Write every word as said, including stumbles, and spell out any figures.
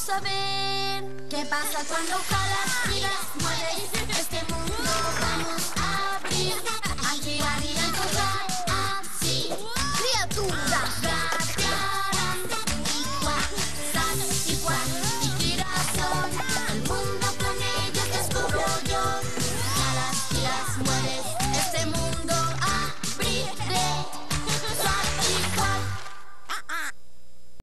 vamos a ver qué pasa cuando jalas, giras, mueves. Este mundo vamos a abrir, a girar y a encontrar así criaturas gatearán y cuac, zas y cuac y girasol. El mundo con ellos descubro yo. Jalas, giras, mueves.